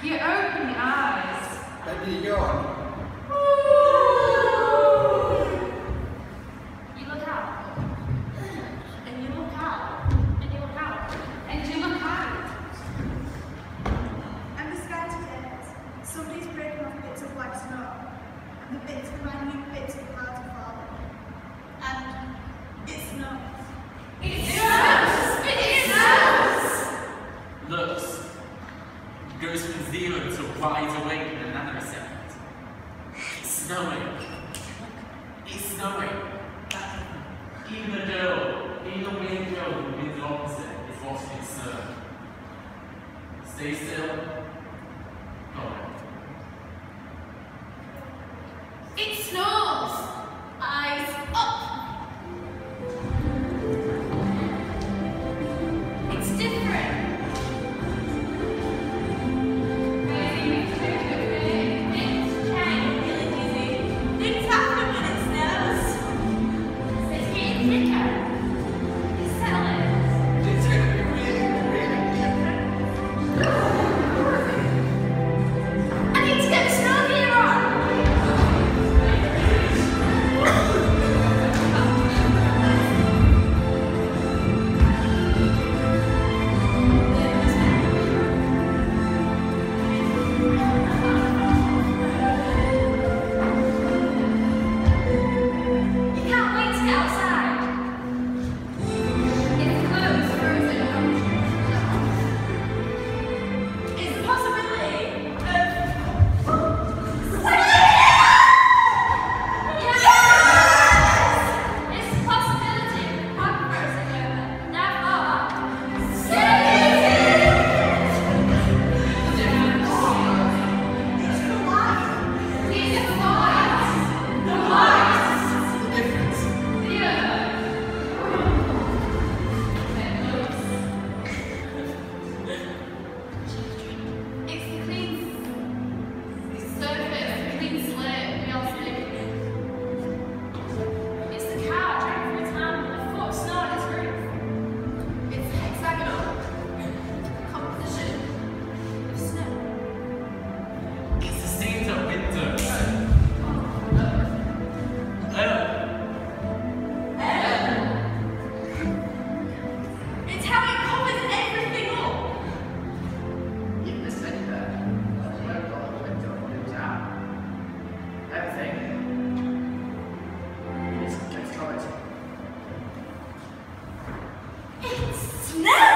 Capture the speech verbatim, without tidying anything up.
You open your eyes. Maybe you yawn. You look out. And you look out. And you look out. And you look out. And the sky today, somebody's breaking off bits of white snow. And the bits remind me of bits of clouds are falling. And it snows. It snows! It snows! Looks. Goes from zero to wide awake in a nanosecond. It's snowing. It's snowing. Even the girl, even the weird girl who means the opposite is watching it snow. Stay still. Go on. It snows! Eyes up! It's different. Snow!